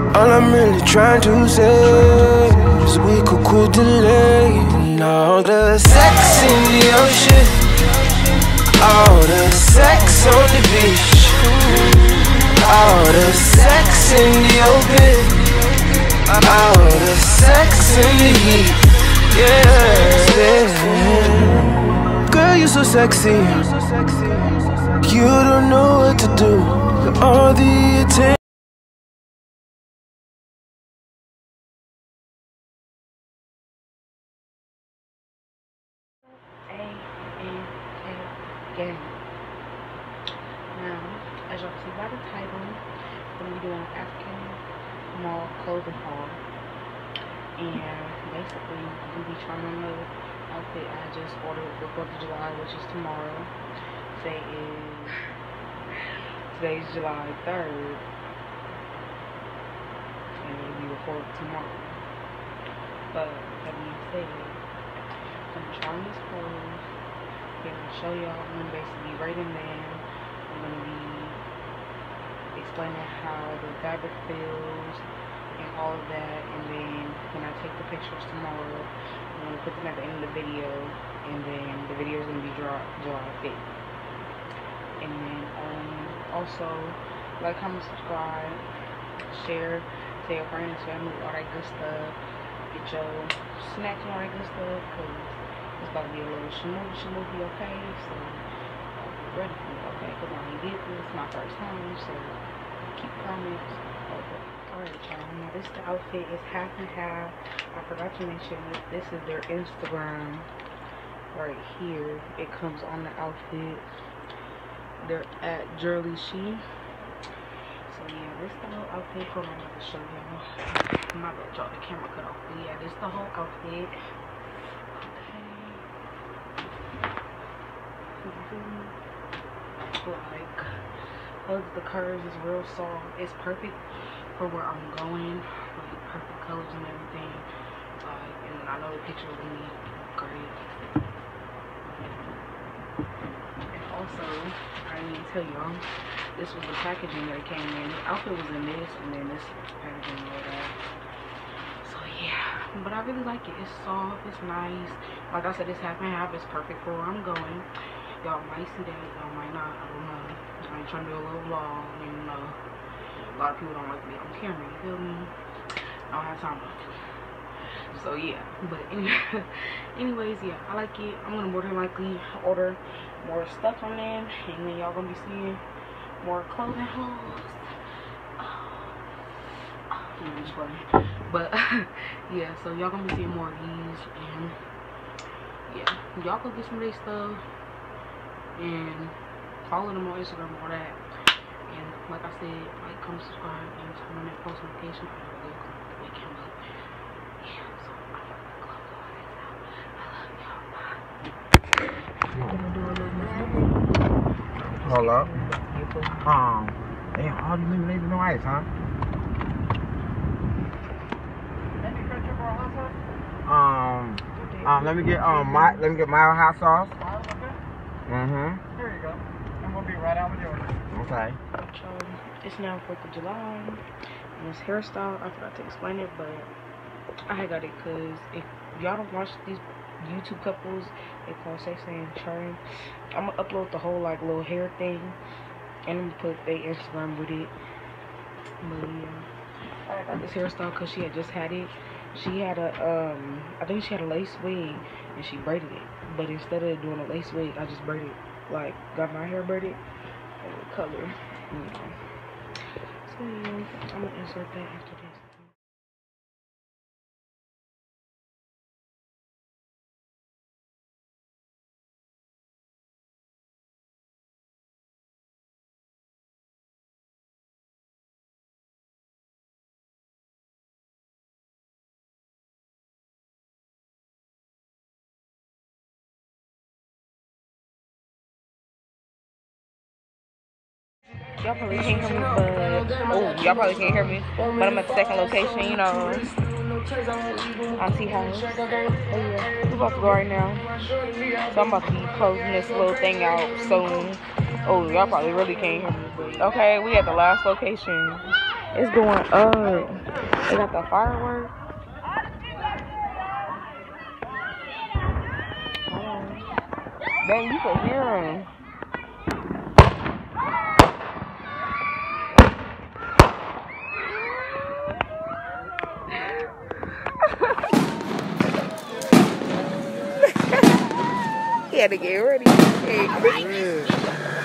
All I'm really trying to say is we could quit delaying all the sex in the ocean, all the sex on the beach, all the sex in the open, all the sex in the heat. Yeah. Girl, you so sexy. You don't know what to do with all the attention. Now, as y'all see by the title, I'm going to be doing an African mall clothing haul. And basically, we'll be trying on the outfit I just ordered for 4th of July, which is tomorrow. Today's July 3rd. And it'll be recorded tomorrow. But, that being said, I'm trying these clothes. I'm going to show y'all. I'm going to basically be rating them. I'm going to be explaining how the fabric feels and all of that. And then when I take the pictures tomorrow, I'm going to put them at the end of the video. And then the video is going to be July 5th. And then also, like, comment, subscribe, share, tell your friends, family, all that good stuff. Get your snacks and all that good stuff, because it's about to be a little shmoo-shmoo-movie, okay? So, be ready for it, okay? Because I ain't did this, my first time, so keep comments. Okay. Alright, y'all. Now, this the outfit is half and half. I forgot to mention that this is their Instagram right here. It comes on the outfit. They're at Jurley She. So yeah, this the whole outfit. Hold on, I'm about to show y'all. My bad, y'all, the camera cut off. But yeah, this the whole outfit. Okay. Like, hugs, the curves is real soft. It's perfect for where I'm going. Like, perfect colors and everything. Like, and I know the picture will be great. And also, I didn't even tell y'all, this was the packaging that came in. The outfit was in this, and then this packaging and all that. So yeah, but I really like it. It's soft, it's nice. Like I said, it's half and half. It's perfect for where I'm going. Y'all might see that, y'all might not. I don't know. I ain't trying to do a little vlog, and you know, a lot of people don't like me on camera. You feel me? I don't have time. So yeah, but anyways, yeah, I like it. I'm gonna more than likely order more stuff from them, and then y'all gonna be seeing more clothing hauls. But yeah, so y'all gonna be seeing more of these, and yeah, y'all go get some of their stuff and follow them on Instagram and all that. And like I said, like, comment, subscribe, and turn on that post notification. Hold up. Damn, all these niggas ain't no ice, huh? Let me get mild hot sauce. Mm-hmm. Here you go. And we'll be right out with yours. Okay. It's now 4th of July. And this hairstyle, I forgot to explain it, but I had got it because if y'all don't watch these YouTube couples, they call Sexy and Charlie. I'm gonna upload the whole like little hair thing, and I'm gonna put their Instagram with it. But yeah, I got this hairstyle because she had just had it. She had a I think she had a lace wig and she braided it. But instead of doing a lace wig, I just braided, like, got my hair braided and the color, you know. So yeah, I'm gonna insert that after this. Y'all probably can't hear me, but y'all probably can't hear me. But I'm at the second location, you know. Auntie house. Oh yeah, we're about to go right now. So I'm about to be closing this little thing out soon. Oh, y'all probably really can't hear me. But okay, we at the last location. It's going up. They got the fireworks. Dang, you can hear them. He had to get ready. Hey,